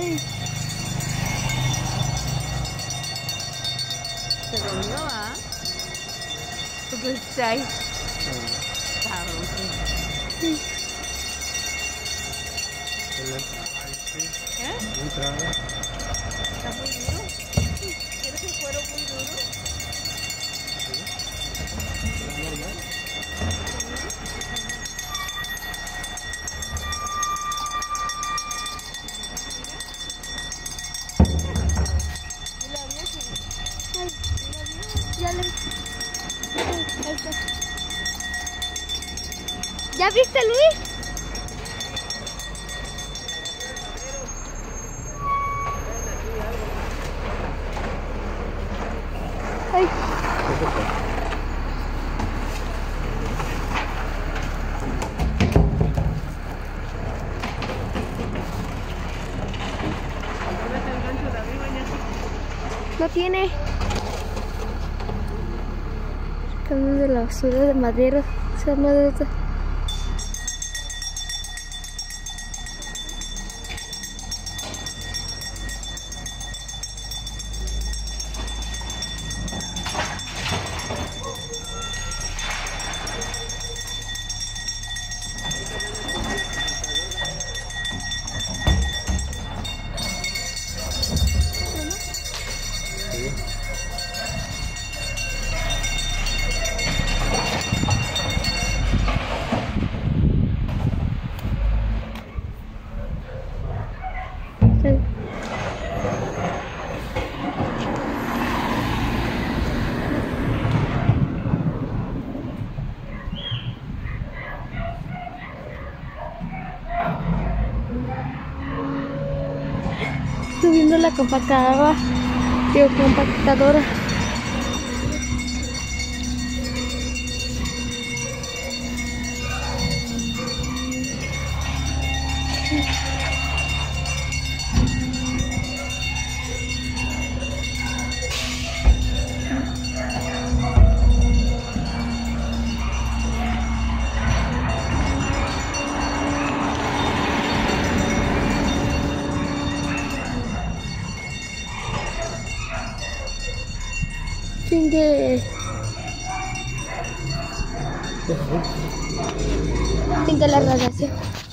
Se durmió, ¿ah? Porque está ahí. ¿Qué? Está muy duro. ¿Quieres el cuero muy duro? ¿Ya viste, Luis? Ay. No tiene. Camión de la basura de madera. Se llama de otra. Subiendo la compactadora, compactadora. Fin de la radiación.